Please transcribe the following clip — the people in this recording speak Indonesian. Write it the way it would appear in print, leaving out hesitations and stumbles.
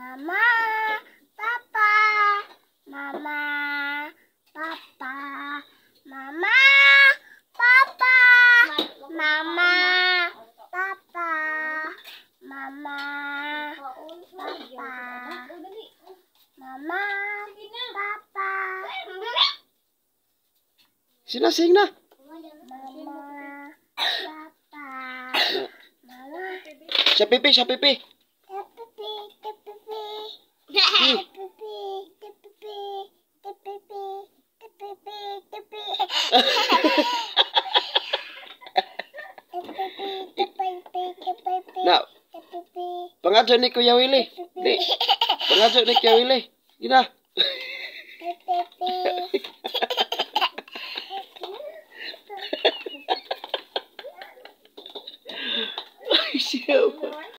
Mama, Papa, Mama, Papa, Mama, Papa, Mama, Papa, Mama, Papa, Mama, Papa. Sing na. Mama, Papa, Mama. Siya pipi, siya pipi. Nak, pengajar ni Kuya Willy. Di, pengajar ni Kuya Willy. Gina. Siapa?